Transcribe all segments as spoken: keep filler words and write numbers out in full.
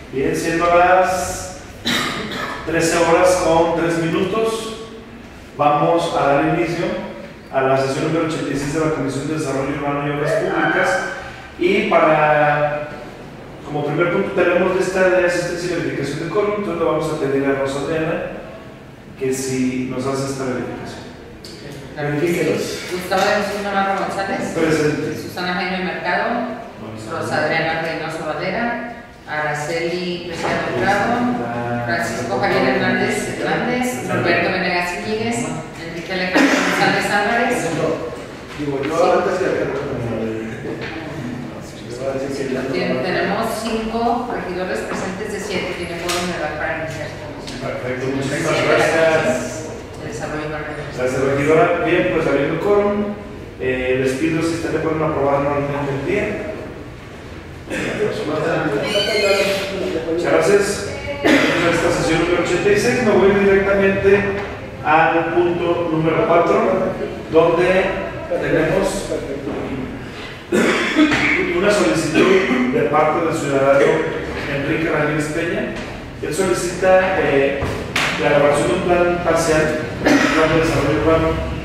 Bien, siendo las trece horas con tres minutos, vamos a dar inicio a la sesión número ochenta y seis de la Comisión de Desarrollo Urbano y Obras Públicas. Y para, como primer punto, tenemos lista de asistencia y verificación de quórum. Entonces le vamos a pedir a Rosa Adriana que si nos hace esta verificación. Verifíquelos. Gustavo de Jesús Navarro González. Presente. Susana Jaime Mercado. Rosa Adriana Reynoso Valera. Araceli Preciado Delgado. Francisco Javier Hernández Hernández. Roberto Venegas Íñiguez. Enrique Alejandro González Álvarez. Digo, yo antes que Tenemos cinco regidores presentes de siete. Tiene quórum legal para iniciar. Perfecto, muchísimas gracias. Desarrollo Gracias, regidora. Bien, pues habiendo quórum, eh, les pido si ustedes pueden aprobar normalmente el día. Muchas gracias. En esta sesión número ochenta y seis me voy directamente al punto número cuatro, donde tenemos una solicitud de parte del ciudadano Enrique Ramírez Peña. Él solicita eh, la elaboración de un plan parcial, un plan de desarrollo urbano,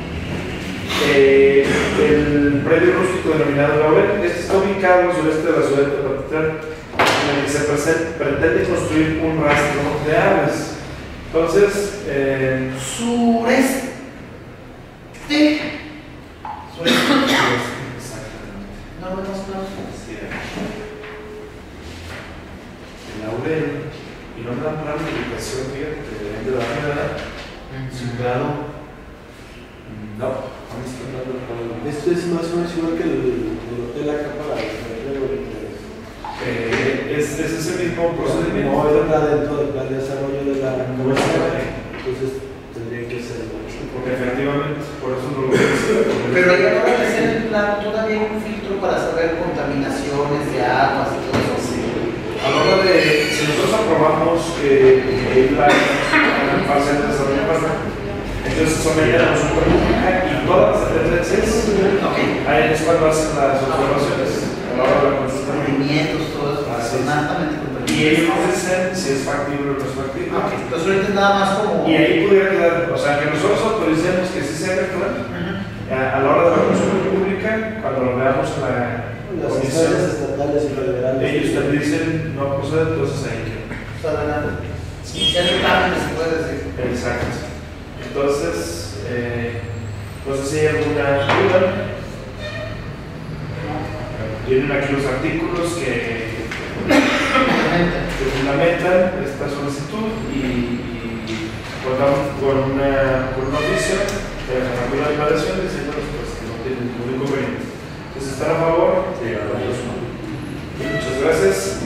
eh, el predio rústico denominado Laurel. Este está ubicado al sureste de la ciudad de Tepatitlán, en el que se pretende construir un rastro de aves. Entonces, eh, sureste. Sureste. No, no, no. El Laurel, y no me dan plan de ubicación, fíjate que deben de dar nada. Ciudadano. No, a mí está dando el Esto es más o menos igual que el, el hotel acá para el eh, es, es ese mismo procedimiento. No, está dentro del plan de desarrollo de la comunidad. Entonces tendría que ser. Porque efectivamente, por eso no lo voy a decir. Pero hay que hacer el plan todavía un filtro para saber contaminaciones de aguas y todo eso. Sí. A la hora de, si nosotros aprobamos que el plan parcial de desarrollo urbano, entonces somete a la consulta pública y todas las dependencias, Okay. ahí es cuando hacen las observaciones a la hora de la consulta pública. Movimientos, todo eso. Así es. Altamente Y ellos nos dicen si es factible o no es factible. Okay. Entonces ahorita es nada más como. Y ahí pudiera quedar, o sea, que nosotros autoricemos que sí se haga el plan, Uh-huh. a, a la hora de la consulta pública, cuando lo veamos en la Las comisión, instancias estatales y federales. ellos te dicen no procede, entonces ahí queda. O sea, adelante. Ya no plan se puede decir. Exacto. Entonces, eh, no sé si hay alguna duda. Tienen aquí los artículos que, que fundamentan esta solicitud y, y contamos con una, con un oficio de la Jefatura de Invadación diciendo pues, que no tienen ningún inconveniente. Entonces, ¿están a favor? Sí, muchas gracias.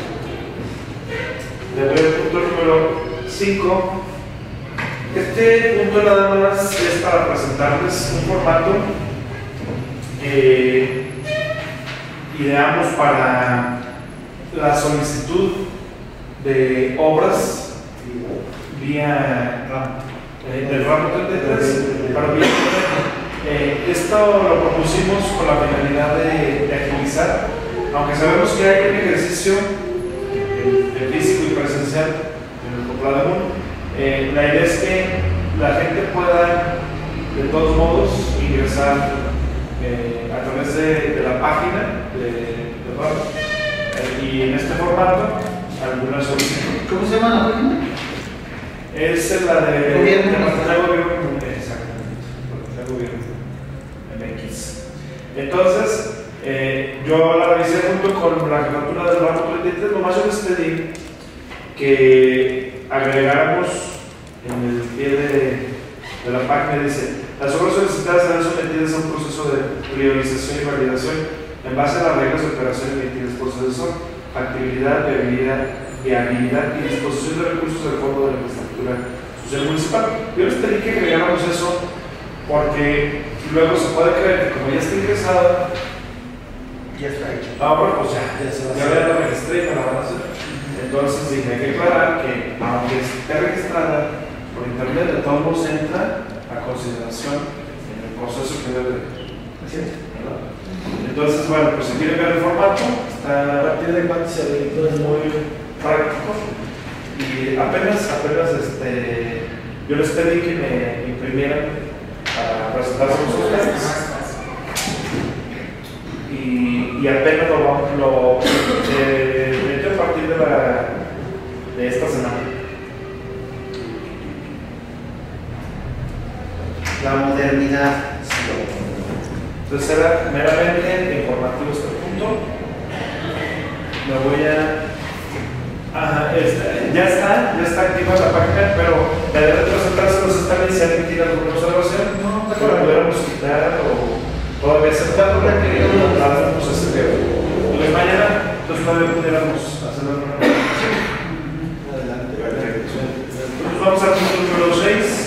Le doy el punto número cinco. Este punto nada más es para presentarles un formato que ideamos para la solicitud de obras vía eh, del ramo treinta y tres para vía eh, esto lo propusimos con la finalidad de, de agilizar, aunque sabemos que hay un ejercicio el, el físico y presencial en el Coplademón. Eh, la idea es que la gente pueda de todos modos ingresar eh, a través de, de la página de, de R A M eh, y en este formato alguna solicitud. ¿Cómo se llama la página? Es la de Gobierno. de Matatá Gobierno. Exactamente, Matatá Gobierno M X. Entonces, eh, yo la revisé junto con la jefatura del ramo treinta y tres. Nomás yo les pedí que agregáramos en el pie de, de la página, dice: las obras solicitadas serán sometidas a un proceso de priorización y validación en base a las reglas de operación emitidas por Cedesor, factibilidad, viabilidad, viabilidad y disposición de recursos del Fondo de la Infraestructura Social Municipal. Yo les pedí que agregáramos eso porque luego se puede creer que como ya está ingresada, Ya está hecho. la obra, pues ya, Ya se va a ya hacer. la registré y me la van a hacer. Entonces dije, hay que aclarar que aunque esté registrada por internet, de todos modos entra a consideración en el proceso que debe de. Entonces, bueno, pues si quieren ver el formato, ¿A está partir de cuánto se habilitó? muy práctico. Y apenas, apenas este, yo les pedí que me imprimieran para presentar sus ustedes. Y, y apenas lo vamos, lo eh, metió a partir de, la, de esta semana. La modernidad. Entonces era meramente informativo este punto. Me voy a... Ajá, este, ya está, ya está activa la página, pero la de retrocetarse está bien. Si alguien tiene alguna observación, no, no la pudiéramos quitar o todavía se está por requerido, la damos a ese video. Entonces mañana, entonces todavía pudiéramos hacer alguna presentación. Adelante. Perfecto. Entonces vamos al punto número seis.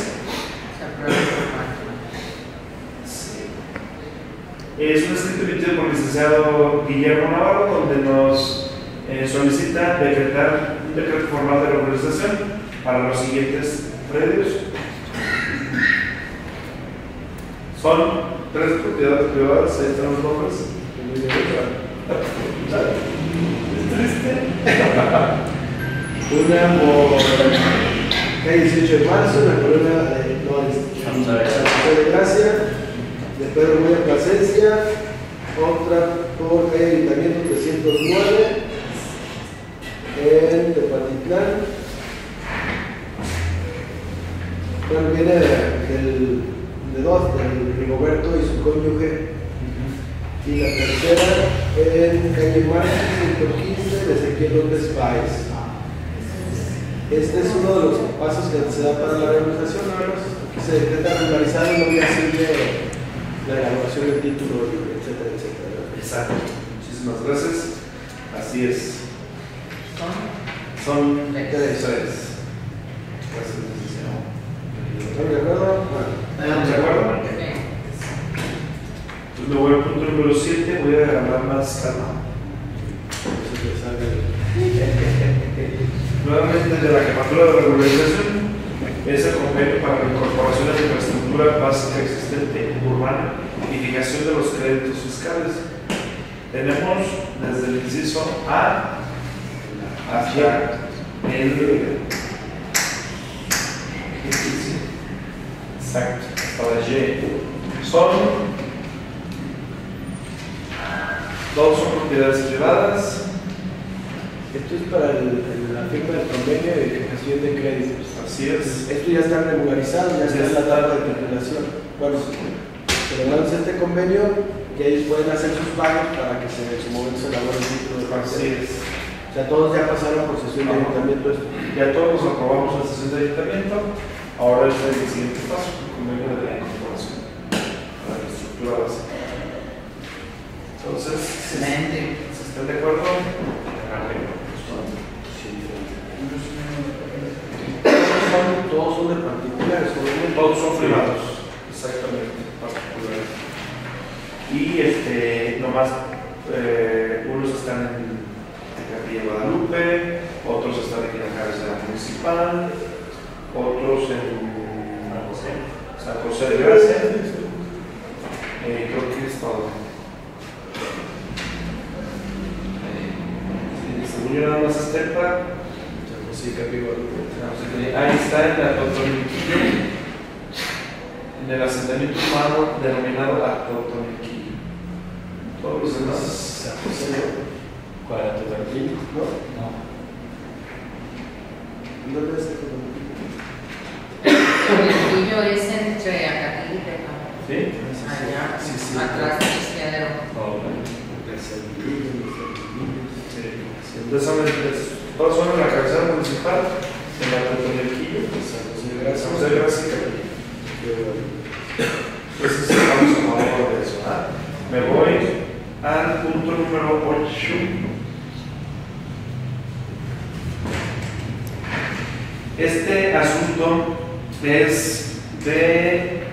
Es un escrito emitido por el licenciado Guillermo Navarro, donde nos eh, solicita decretar un decreto formal de regularización para los siguientes predios. Son tres propiedades privadas, ahí están los nombres. ¿Es triste? Una por calle dieciocho de marzo, en la colonia de no, de Gracia, de Pedro Muy Plasencia, otra por calle Ayuntamiento trescientos nueve, en Tepatitlán. Bueno, viene del, de dos, del Rigoberto y su cónyuge. Y la tercera en calle Márquez, ciento quince, de Ezequiel López Páez. Este es uno de los pasos que se da para la regularización. Aquí se decreta regularizado y no voy a decirle la elaboración del título, etcétera, etcétera. Exacto. Muchísimas gracias. Así es. Son Son tres. tres. Gracias, licenciado. ¿Están de acuerdo? Bueno. ¿Estamos de acuerdo? Entonces me voy al punto número siete. Voy a hablar más calma. Eso que sale. Nuevamente de la jefatura de regularización es el convenio para la incorporación de infraestructura básica existente urbana y fijación de los créditos fiscales. Tenemos desde el inciso A hasta el exacto, hasta la Y. Son dos son propiedades privadas. Esto es para el, el, la firma del convenio de fijación de créditos. Así es. Esto ya está regularizado, ya está en la etapa de regulación. Bueno, celebramos este convenio que ellos pueden hacer sus pagos para que se, en su momento se elabore el título de Así parcela. es. O sea, todos ya pasaron por sesión de ayuntamiento. Esto. Ya todos aprobamos la sesión de ayuntamiento. Ahora es el siguiente paso, el convenio de la incorporación para la estructura básica. Entonces, si Excelente. están de acuerdo, Son- todos son de particulares, obviamente. todos son privados. Exactamente, particulares. Y este, nomás, eh, unos están en, en Capilla Guadalupe, otros están aquí en la cabecera municipal, otros en San José de Gracia. Eh, creo que es todo. Eh, según yo nada más es Tepa. Sí, Capilla Guadalupe. Ahí está en la Totoniquillo, en el asentamiento humano denominado la Totoniquillo. Todos los demás. San José, ¿Para tu tranquilo? ¿no? No. ¿Dónde es este El niño es entre Acatí y Tepa. ¿Sí? Allá, Sí, sí. atrás del izquierdero. Entonces, son, es- todos son en la cabecera municipal, en la Totoniquillo, pues, San José de Gracia. San José de Gracia y Capilla. Entonces, estamos a favor de eso. ¿Ah? Me voy al punto número ocho. Este asunto es de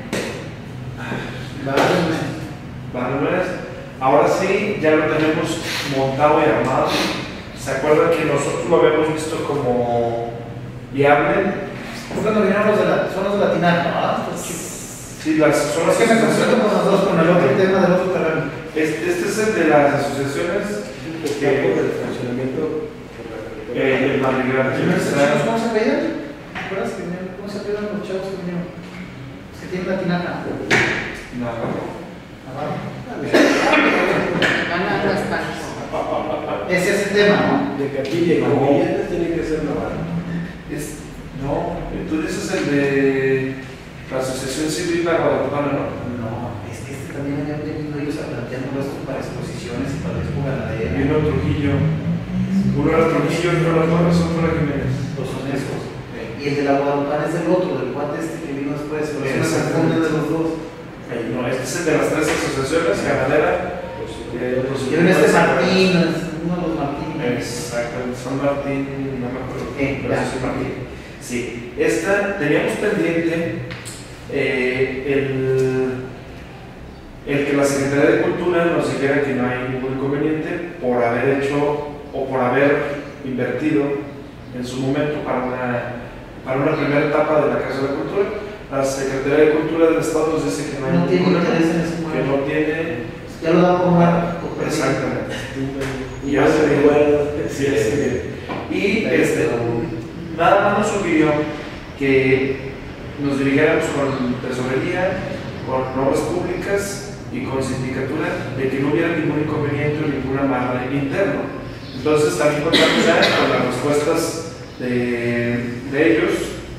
Banameras. Ahora sí, ya lo tenemos montado y armado. ¿Se acuerdan que nosotros lo habíamos visto como viable? Cuando vinieron los de la, son los de la Tinaja, ¿verdad? Sí, las son Es las que me consulto con los dos, con el otro tema del otro terreno. Este, este es el de las asociaciones que que el funcionamiento por la carretera. eh, el Madrigal. ¿Los chavos cómo se apellidan? ¿Te acuerdas que vinieron? ¿Cómo se apellidan los chavos que vinieron? Es que tienen la tinaja. Navarro. Navarro. Van a los panes. Ese es el tema, ¿no? De Capilla y Comillas tiene que ser Navarro. Es, no, tú dices el de la Asociación Civil La Guadalupana, ¿no? No, es que este también habían venido ellos a planteando esto para exposiciones y para la expo ganadera. Vino Trujillo. Uno era Trujillo, otro era Torres, otro era Jiménez. Los son esos. Y el de la Guadalupana es del otro, del cuate este que vino después. Pero se me confunde de los dos. No, este es el de las tres asociaciones, Ganadera. Eh, los- Y en este Martín, es uno de los Martínez. Exacto, San Martín, no me acuerdo. Eh, pero ya. sí, Martín. Sí, esta teníamos pendiente eh, el, el que la Secretaría de Cultura nos dijera que no hay ningún inconveniente por haber hecho o por haber invertido en su momento para una, para una primera etapa de la Casa de la Cultura. La Secretaría de Cultura del Estado nos dice que no hay No tiene ningún interés en ese que mueble. no tiene. Ya lo dan por muerto. por perdido. Exactamente. Y ya se igual. Sí, sí. Y este, nada más nos sugirió que nos dirigiéramos con tesorería, con obras públicas y con sindicatura de que no hubiera ningún inconveniente o ninguna amarre interno. Entonces también contamos ya con las respuestas de, de ellos.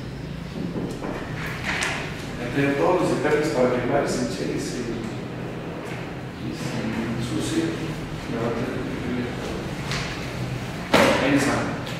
Entre todos los detalles para firmar sin cheque y sin sucio. Ahí está.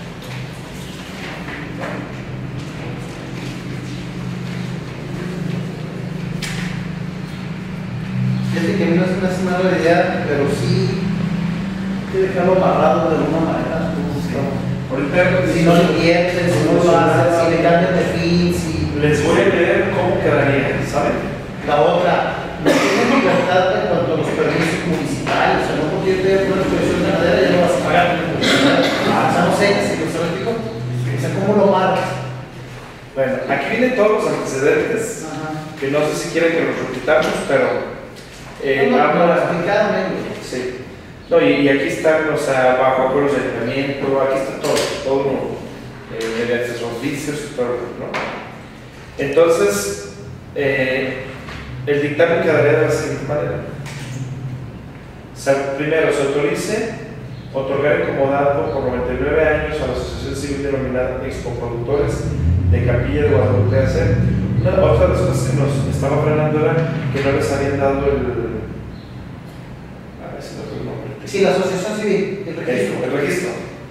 Fíjate que a mí no se me hace mala idea, pero sí hay que dejarlo amarrado de alguna manera. Ahorita Si no le inviertes, si no lo haces, si le cambias de fin, si... les voy a leer cómo quedaría, ¿saben? La otra, no tienes libertad en cuanto a los permisos municipales, o sea, no porque yo te una exposición ganadera ya lo vas a pagar. O sea, no sé, si lo sabes, digo, o sea, ¿cómo lo marcas? Bueno, aquí vienen todos los antecedentes, Ajá. que no sé si quieren que los repitamos, pero eh, No, no, habla- no, explicadme. sí. No, y, y aquí están, o sea, bajo acuerdos de ayuntamiento, aquí está todo, todo, eh, mediante sus oficios y todo, ¿no? Entonces, eh, el dictamen quedaría de la siguiente manera. O sea, primero, se autorice otorgar en comodato por noventa y nueve años a la Asociación Civil denominada Expo Productores de Capilla de Guadalupe A C. Una otra de las cosas que nos estaba frenando era que no les habían dado el. A ver si no tengo el nombre. Sí, la asociación civil, el registro. El registro.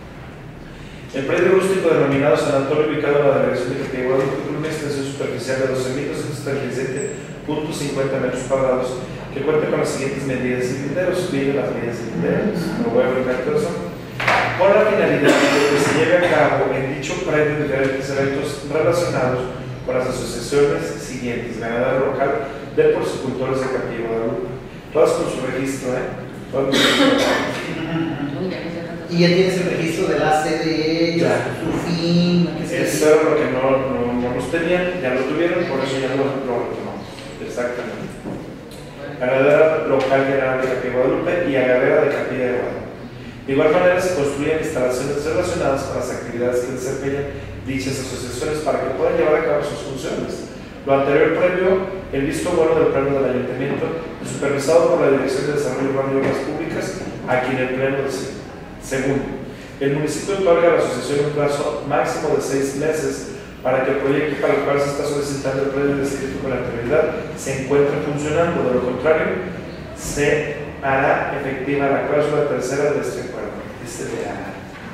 El predio rústico denominado San Antonio, ubicado en la delegación de Capilla de Guadalupe, con una extensión superficial de doce mil doscientos treinta y siete punto cincuenta metros cuadrados, que cuenta con las siguientes medidas y linderos. Vienen las medidas y linderos, lo voy a brincar todo eso. Con la finalidad de que se lleve a cabo en dicho predio diferentes eventos relacionados con las asociaciones siguientes: Ganadera Local de Porcicultores de Capilla de Guadalupe, todas con su registro, ¿eh? Todas con su registro. Muy bien, ya tanto. Y ya tienes el registro del A C de ellos, Ya. su fin, qué sé Eso era lo que no, no, no nos tenían, ya lo tuvieron, por eso ya lo, lo retomamos. Exactamente. Ganadera Local General de Capilla de Guadalupe y Agadera de Capilla de Guadalupe. De igual manera, se construyen instalaciones relacionadas con las actividades que desempeñan dichas asociaciones para que puedan llevar a cabo sus funciones. Lo anterior previo, el visto bueno del pleno del ayuntamiento, supervisado por la Dirección de Desarrollo Urbano y Obras Públicas, a quien el pleno decide. Segundo, el municipio otorga a la asociación un plazo máximo de seis meses para que el proyecto para el cual se está solicitando el predio descrito con anterioridad se encuentre funcionando. De lo contrario, se hará efectiva la cláusula tercera de este acuerdo. Dice de hará.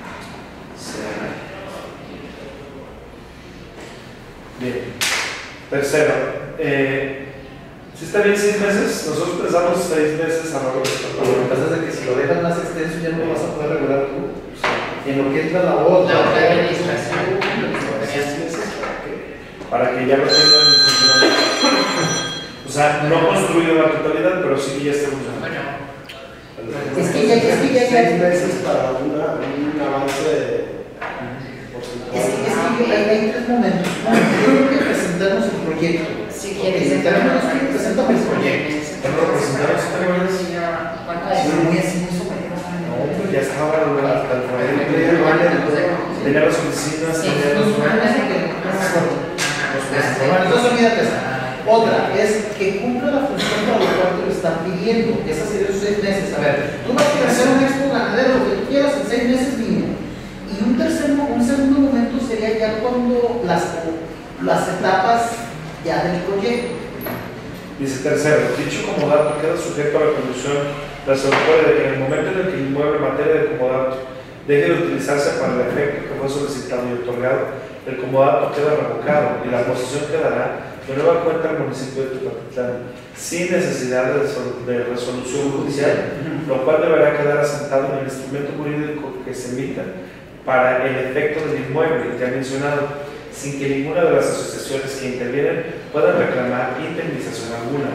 Se hará. Bien. Tercero, eh, si está bien seis meses, nosotros pensamos seis meses a lo Lo que pasa es que si lo dejas más extenso ya no lo vas a poder regular tú. Y en lo que entra la voz, La otra administración. seis meses para que, para que ya lo tengan en funcionamiento. O sea, no construido la totalidad, pero sí que ya está funcionando. Bueno, Es que ya- es que ya- seis meses para una, un avance de Es que, es que hay, hay tres momentos. Uno, tenemos que presentarnos el proyecto. si Ok, quieres, si tenemos que presentar el proyecto. Ya lo presentamos, ¿te acuerdas? ¿Cuánto Pero es? muy así, muy somero. No, pues ya estaba hasta el Bueno, final. pues, Tenía ya las oficinas Sí, tenían los ándale, nuevos. que no me acuerdo. Ajá, Bueno, entonces olvídate esa. Otra es que cumpla la función para la cual te lo están pidiendo. Esa sería sus seis meses. A ver, tú vas a hacer un expo ganadero, lo que tú quieras, en seis meses mínimo. Y un tercer, un segundo momento sería ya cuando las, las etapas ya del proyecto. Dice tercero, dicho comodato queda sujeto a la condición resolutoria de que en el momento en el que el inmueble en materia de comodato deje de utilizarse para el efecto que fue solicitado y otorgado, el comodato queda revocado y la posesión quedará de nueva cuenta al municipio de Tepatitlán sin necesidad de, de resolución judicial, lo cual deberá quedar asentado en el instrumento jurídico que se emita para el efecto del inmueble que ha mencionado, sin que ninguna de las asociaciones que intervienen puedan reclamar indemnización alguna.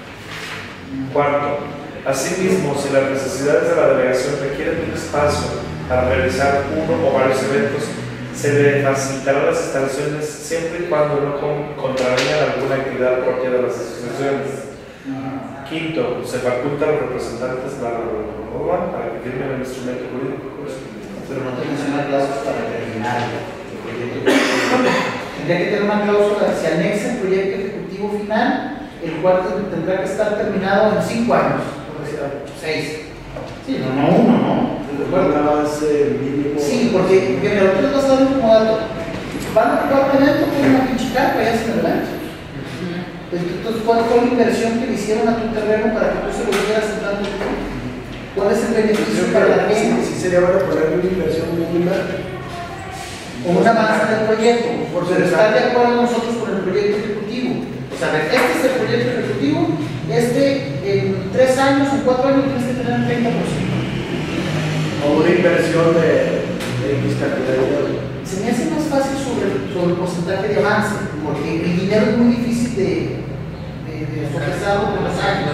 Cuarto, asimismo, si las necesidades de la delegación requieren de un espacio para realizar uno o varios eventos, se le facilitarán las instalaciones siempre y cuando no con, contravengan alguna actividad propia de las asociaciones. Quinto, se faculta a los representantes de la para que firmen el instrumento jurídico correspondiente. Pero no te menciona plazos para terminar el proyecto. Tendría que tener una cláusula que se anexe el proyecto ejecutivo final, el cual tendrá que estar terminado en cinco años, por decir algo, seis. Sí, no, no, uno, no. Nada más eh, mínimo. Sí, porque mira, tú les vas a dar un comodato. Van a ocupar un evento con una pinche carpa ya sin el ancho. Entonces, ¿cuál fue la inversión que le hicieron a tu terreno para que tú se lo dieras en tanto tiempo? ¿Cuál es el beneficio para la gente? Sí, sería bueno poner una inversión mínima. O una avance del proyecto, por estar de acuerdo nosotros con el proyecto ejecutivo. O sea, a ver, este es el proyecto ejecutivo, este en tres años, en cuatro años tienes que tener el treinta por ciento. O una inversión de, de X cantidad de dinero. Se me hace más fácil sobre, sobre el porcentaje de avance, porque el dinero es muy difícil de, de, de sopesarlo con los años.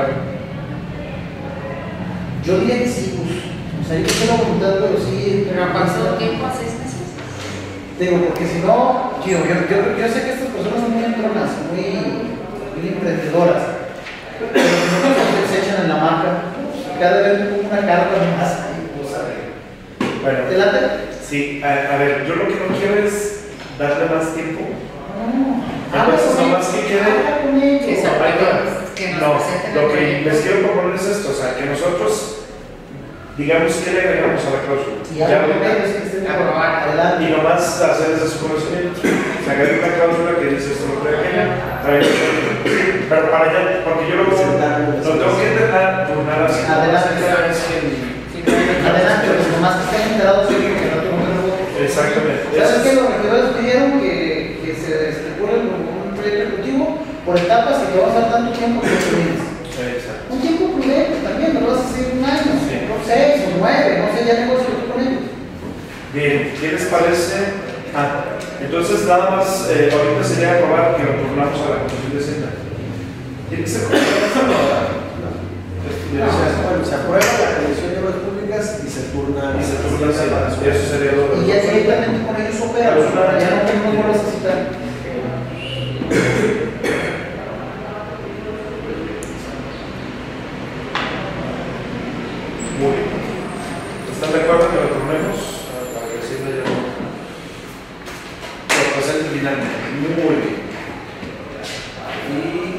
Yo diría que sí, pues. O sea, yo tengo la voluntad, pero sí. ¿Pero pasó tiempo a seis meses? Digo, porque si no, tío, yo, yo, yo sé que estas personas son muy entronas, muy, muy emprendedoras, pero no se echan en la marca, cada vez me pongo una carta más. Bueno, ¿Te late? sí, a, a ver, yo lo que no quiero es darle más tiempo. No. Entonces, nomás que quede. Que se apruebe, que nos No, presenten el lo que proyecto. les quiero proponer es esto, o sea, que nosotros digamos que le agregamos a la cláusula. Y ya lo que es que estén Aprobar. adelante. Y nomás hacer ese su conocimiento. Sacar una cláusula que dice esto, lo que aquella, pero para allá, porque yo lo, lo tengo que intentar turnar así. Adelante. Adelante, pero nomás que estén enterados de que no tengo que. Exactamente. ¿Sabes qué? Los regidores pidieron que, que se estipule un proyecto ejecutivo por etapas y que va a ser tanto tiempo que termines. Exacto. Un tiempo prudente también, no lo vas a hacer un año, Sí. no seis o nueve, no sé, ya negocio tú con ellos. Bien, ¿qué les parece? Ah, entonces nada más, eh, ahorita sería aprobar que lo turnamos a la Comisión de Hacienda. ¿Tiene que ser con No, bueno, se aprueba la Comisión de Obras Públicas y se turna. Y se turna así, eso sería lo Y ya directamente con ellos operan, Pues una- ya no tenemos bolas a citar. Muy bien. ¿Están de acuerdo que lo turnemos? Para que así no haya lo presente finalmente. Muy bien. Y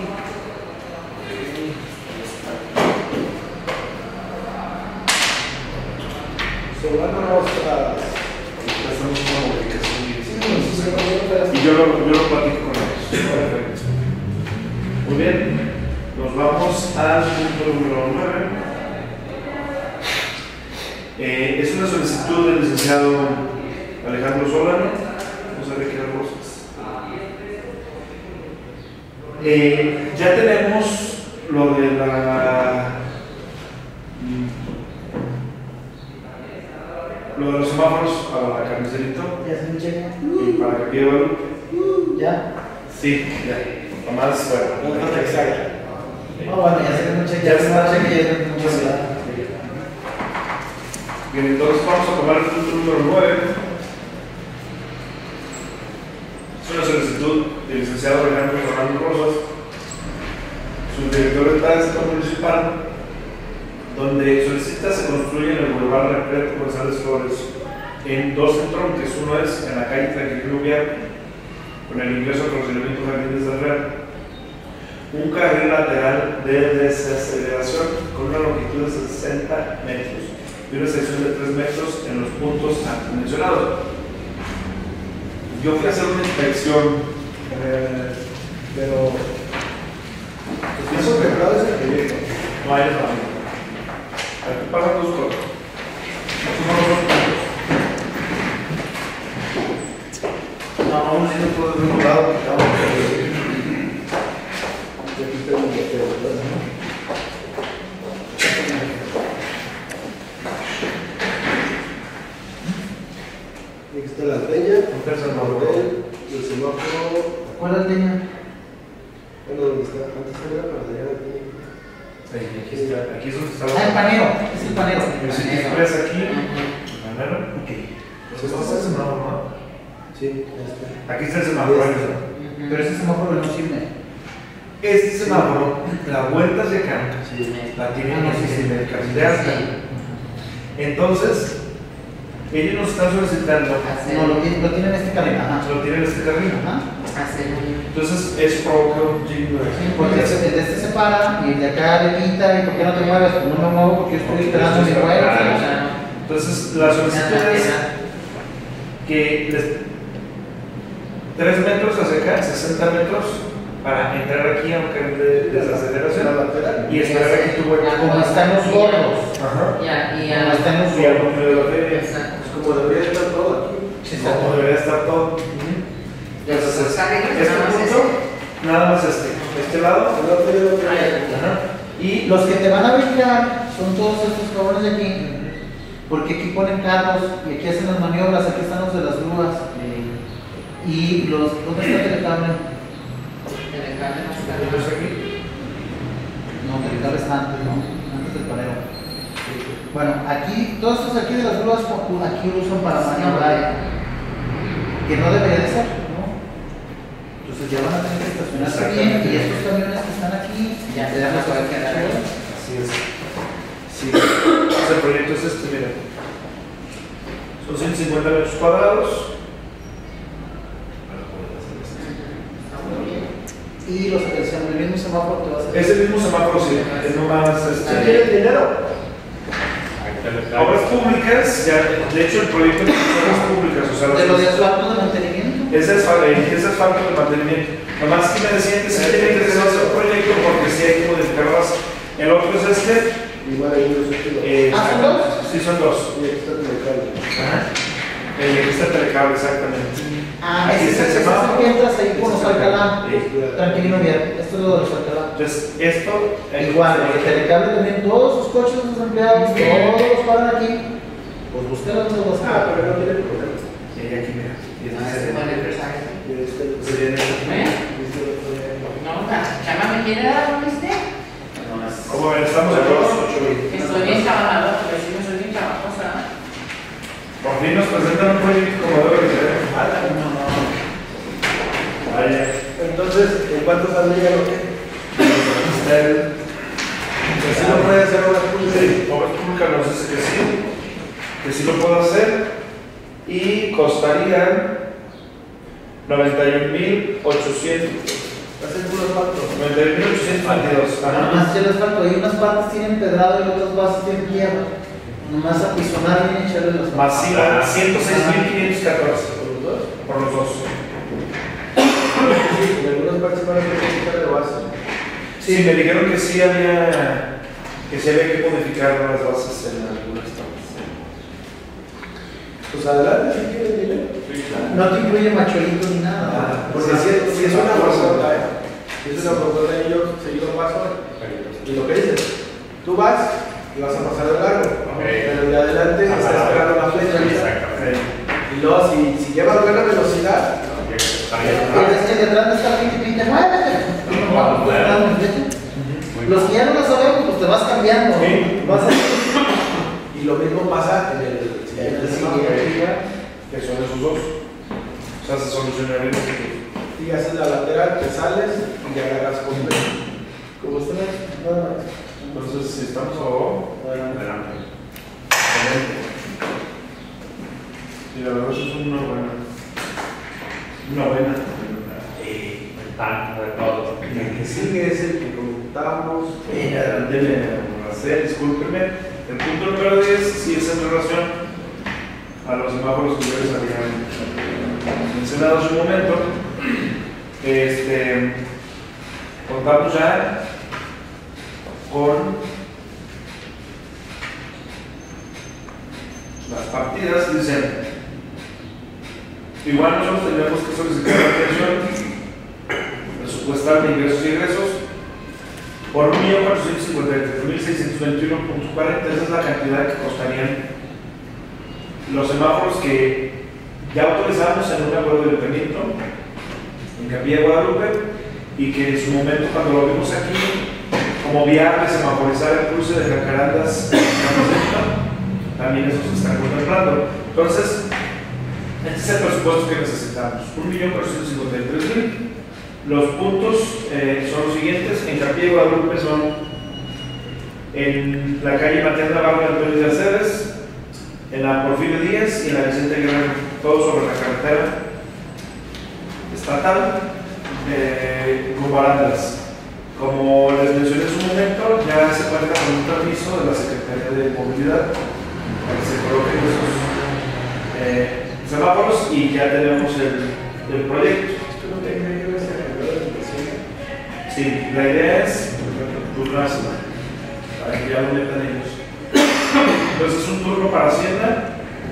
Sobrándonos las. hacemos una modificación. Sí, sí, sí, sí, Y yo lo, yo lo platico con ellos. Perfecto. Muy bien. Nos vamos al punto número nueve. Eh, es una solicitud del licenciado Alejandro Solano. Vamos a ver qué cosas. Eh, ya tenemos lo de la. Lo de los semáforos para la carnicerito ya se me checa. y para que pida valor. Ya. Sí, ya. Nomás, bueno. No, no te exageres. Ah, bueno, ya se me checa, Ya ya se me está. checa y ya tengo Ya está. que Bien, entonces vamos a tomar el punto número nueve. Es una solicitud del licenciado Alejandro Fernando Rosas, subdirector de Tránsito Municipal, donde solicita se construya en el Boulevard Recreativo González Flores en dos entronques. Uno es en la calle Tranquilino Vial, con el ingreso al procedimiento Jardines del Real. Un carril lateral de desaceleración con una longitud de sesenta metros y una sección de tres metros en los puntos antes mencionados. Yo fui a hacer una inspección, eh, pero Eso preparado es el proyecto. no hay espacio. Aquí pasan dos cosas. Estos son los dos puntos. No, vamos a ir por el mismo lado que vamos a hacer. Y aquí tengo un boteo, ¿verdad? Y aquí está la peña, Entonces, el semáforo. el semáforo. ¿Cuál es la línea? Bueno, donde está, antes era para allá aquí. Ahí, aquí está, aquí es donde está Ah, el la. panero, es el panero. El City Express aquí. Ujú. El panero. Ok. Pues este es el semáforo, ¿no? Sí, este. Aquí está el semáforo. ahí está. Ujú. Pero ese semáforo no sirve. Este semáforo, la vuelta hacia acá, Sí. la tiene Ah, no, en sí, sí. el carril de alta. Sí. Entonces, ellos nos están solicitando, Hacer- No, lo, tiene- lo tiene en este carril. Ajá. lo tienen en este carril. Ajá. hacer un- Entonces, eso provoca un chingo de. Sí, porque el de este se para y el de acá le quita. ¿Y por qué no te mueves? Pues no me muevo porque yo estoy esperando mi vuelo. Claro. Claro. Entonces, la solicitud Una es pena. que les, tres metros hacia acá, sesenta metros, para entrar aquí a un carril de desaceleración La lateral. y esperar a que tu vuelta. Como están los gordos. Ajá. Ya, y Como ya. están los Y al gordos. número de la feria. Exacto. Pues como debería estar todo aquí. Sí, Como exacto. debería estar todo. Los Entonces, carriles este nada más punto, nada más este, este lado. El otro día lo tenía. Ajá. Y Los que te van a vigilar son todos estos cabrones de aquí. Porque aquí ponen carros y aquí hacen las maniobras. Aquí están los de las grúas. Y los. ¿Dónde está el telecable? Telecable no está. entonces aquí. No, el telecable está antes, ¿no? Antes del panero. Bueno, aquí, todos estos aquí de las grúas, aquí lo usan para maniobrar. Que no debería de ser, ¿no? Entonces ya van a tener que estacionarse bien y estos camiones que están aquí Ya te dejan no puede quedar ahí. Así es. Sí. Entonces, el proyecto es este, mira. Son ciento cincuenta metros cuadrados. Está muy bien. y los el, el mismo semáforo te va a hacer. Es el mismo semáforo, sí. Es nomás ¿Sí este. tienen dinero? Obras públicas, ya, de hecho el proyecto es obras públicas, o sea, De lo de las- asfalto de mantenimiento. ese es fa- eh, ese es falta de mantenimiento. Nomás que me decían que sí tiene que ser otro proyecto porque sí hay que modificarlas. El otro es este. Igual hay unos estilos. eh, Ah, ¿son dos? Sí, son dos. Y aquí está el telecable. Ajá. Eh, aquí está el telecable, exactamente. Ah, Aquí ese está el es el semáforo. que entras ahí con los Alcalá. Sí. Tranquilino bien, esto es lo de los Alcalá. Entonces, esto. eh, Igual, el telecable también, todos sus coches de los empleados, todos los paran aquí. Pues buscan donde los Ah, pero no tiene problema. Y aquí, mira. Y este Ah, sería- ese fue el empresario. Y este el- sería este. ¿Eh? este el otro día. No, la chama me quiere dar, ¿no viste? ¿Cómo ven? ¿Estamos de acuerdo? Que soy bien trabajador, pero sí, soy bien trabajosa. Por fin nos presentan un proyecto como debe de ser. No, no. Vaya. Entonces, ¿en cuánto saldría lo que? Está el. Que sí lo puede hacer obras públicas. Sí, Obras Públicas nos dice que sí, que sí lo puedo hacer y costarían noventa y un mil ochocientos Hacer puros cuatro. noventa y un mil ochocientos veintidós. Nomás ya les falta, hay unas partes tienen pedrado y otras bases tienen tierra. Nomás apisonar bien y echarle las Masiva, ciento seis mil quinientos catorce ¿Por los dos? por los dos. Sí, en algunas partes van a tener que quitar de base. Sí, me dijeron que sí había que sí había que modificar las bases en algunas partes. Pues adelante, si quieren dinero. No te incluye macholito ni nada. Ah, porque si es, si es una propuesta, si es una propuesta de ellos, si yo paso, y lo que dices, tú vas y vas a pasar de largo, pero el de adelante está esperando la flecha. Y luego, si, si llevas buena velocidad, Pero es que detrás de esta gente pinta, muévete. No, no, no, no, no, no. Los que ya no lo sabemos, pues te vas cambiando. Sí. Vas a... y lo mismo pasa en el En siguiente el semáforo. siguiente. Que son esos dos. O sea, se solucionarían los dos. Y haces la lateral, te sales y agarras completo. Como ustedes, nada más. Entonces, si estamos a favor, Adelante. adelante. Excelente. Sí, la verdad es una buena. Una buena. Eh, Ventana de todo. El que sigue es el que comentamos. Mira, debe hacer, discúlpeme. El punto número diez sí es en relación a los semáforos que ustedes habían mencionado hace un momento. Este, contamos ya con las partidas. Dicen, igual nosotros tenemos que solicitar la ampliación presupuestal de ingresos y egresos por un millón cuatrocientos cincuenta y tres mil seiscientos veintiuno punto cuarenta. Esa es la cantidad que costarían los semáforos que ya autorizamos en un acuerdo de detenimiento en Capilla de Guadalupe, y que en su momento, cuando lo vimos aquí como viable semaforizar el cruce de Jacarandas, también eso se está contemplando. Entonces, este es el presupuesto que necesitamos, un millón cuatrocientos cincuenta y tres mil. Los puntos eh, son los siguientes. En Capilla de Guadalupe son en la calle Materna Barrio Antonio de Aceves, en la Porfirio Díaz y en la Vicente Guerrero, todo sobre la carretera estatal, eh, con barandas. Como les mencioné en su momento, ya se cuenta con un permiso de la Secretaría de Movilidad para que se coloquen esos eh, semáforos, y ya tenemos el, el proyecto. Sí, la idea es turnarse para que ya lo metan ellos. Entonces es un turno para Hacienda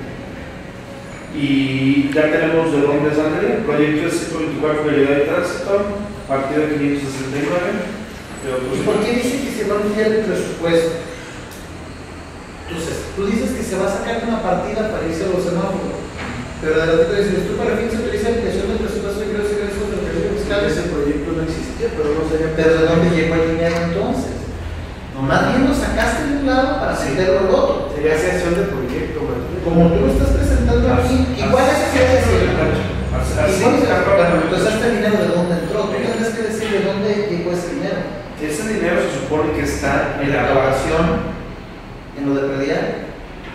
y ya tenemos de dónde saldría. El proyecto es ciento veinticuatro de de tránsito, partida quinientos sesenta y nueve. ¿Y por qué dice que se va a ampliar el presupuesto? Entonces, tú dices que se va a sacar una partida para irse a los semáforos, pero de la otra dices, tú para fin se utiliza la ampliación del presupuesto de ingresos y egresos del periodo fiscal. Ese proyecto no existía, pero no sería. ¿Pero de dónde llegó el dinero entonces? Nomás bien lo sacaste de un lado para meterlo al otro. Sería creación de proyecto, más bien. Como tú lo estás presentando aquí, igual eso se hace así. Bueno, entonces este dinero de dónde entró, tú tendrás que decir de dónde llegó ese dinero. Ese dinero se supone que está En la aprobación, en lo de predial.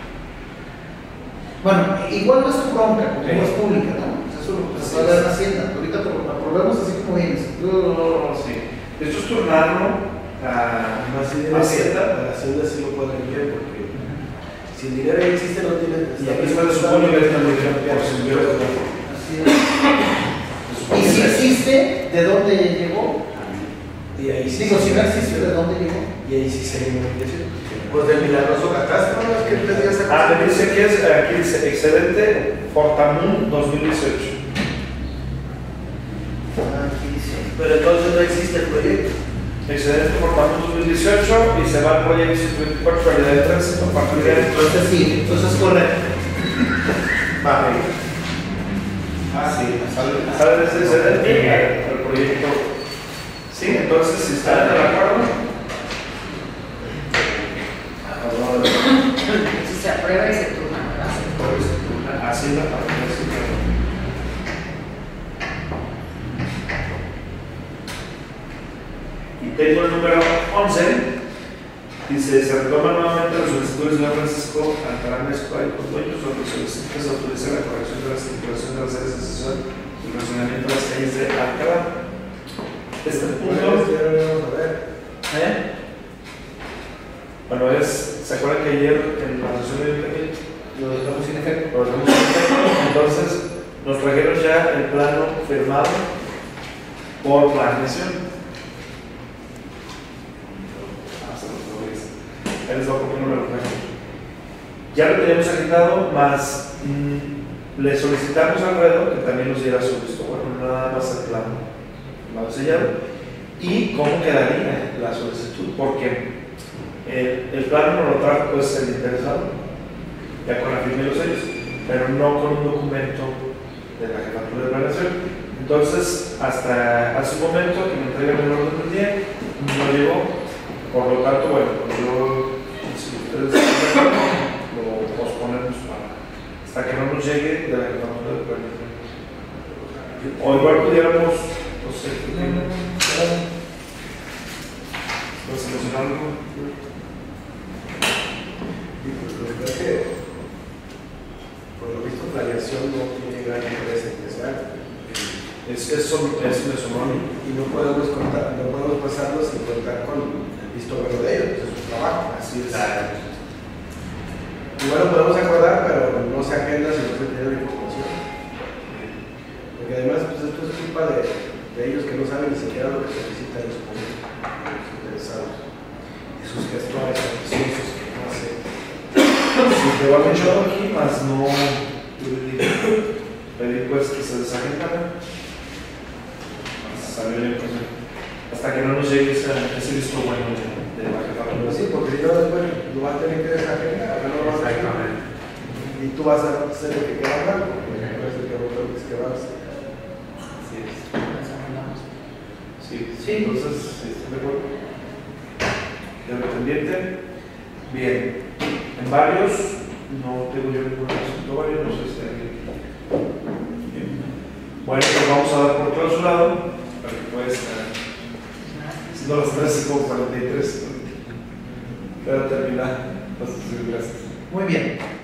Bueno, igual no es tu bronca, porque no es pública, ¿no? Eso lo que se va a dar en Hacienda. Ahorita lo aprobemos así como vienes. No, no, no, sí. Esto es turnarlo a Hacienda. La Hacienda sí lo puede enviar, porque si el dinero ya existe, no tiene. Y aquí se supone que es la dirección por si hubiera. Así es. Y si existe, ¿de dónde llegó? Y ahí sí. Digo, si no existe, ¿de dónde llegó? Y ahí sí sería una ampliación. Pues del milagroso catastro, ¿no? Es que te digas a Ah, me dice que es, aquí dice, excedente Fortamun dos mil dieciocho. Aquí dice. Pero entonces no existe el proyecto. Excedente Fortamun dos mil dieciocho y se va al proyecto ciento veinticuatro realidad de tránsito a partir de Entonces sí, entonces correcto. Vale. Ah, sí, sale, sale de ese excedente al proyecto. Sí, entonces si están de acuerdo. Si se aprueba y se turna, ¿verdad? Así la parte. Y tengo el número once. Dice, se retoma nuevamente la solicitud del señor Francisco Alcalá Escobar con dueños, donde solicita que se autorice la corrección de la circulación de las áreas de sesión y el razonamiento de las calles de Alcalá. Este punto. A ver. ¿Eh? Bueno, es, ¿se acuerdan que ayer en la sesión de ayuntamiento Lo dejamos sin efecto. lo dejamos en efecto? Entonces, nos trajeron ya el plano firmado por planeación. Ahí les voy a poner un reloj. Ya lo teníamos agendado, más mmm, le solicitamos al Redo que también nos diera su visto bueno, nada más el plano, plano sellado, y cómo quedaría la solicitud, porque el, el plano no lo trajo pues el interesado, ya con la firma de los sellos, pero no con un documento de la jefatura de planeación. Entonces, hasta hace un momento que me entregan el orden del día, no llegó, por lo tanto, bueno, pues yo, si ustedes lo posponemos para, hasta que no nos llegue de la jefatura de planeación. O igual pudiéramos, no sé, solucionar algo. Y pues lo que es que, por lo visto, planeación no tiene gran interés en que se haga. Es, es, solo- es un desorden. Y no podemos, contar, no podemos pasarlo sin contar con el visto bueno de ellos, es su trabajo. Así es. Y bueno, podemos acordar, pero no se agenda si no se tiene la información. Porque además, pues esto es culpa de, de ellos que no saben ni siquiera lo que solicitan los públicos, los interesados. Y sus gestores ambiciosos que no hacen. Si te va mucho aquí, más no yo le digo, pedir pues que se desagendan. Salió la información. Hasta que no nos llegue ese, ese visto bueno de, de la jefa. Pues sí, porque si no, después lo vas a tener que desagendar, no lo vas a hacer. Y tú vas a ser el que queda mal, porque no es el que vos lo que vas a hacer. Así es. Nos agendamos. Sí, Sí. Entonces, ¿están de acuerdo? ¿Queda pendiente? Bien. En varios, no tengo yo ningún asunto varios, no sé si hay alguien. Bien. Bueno, pues vamos a dar por clausurado para que pueda estar. Siendo las tres y cuarenta y tres. Para terminar. Entonces, gracias. Muy bien.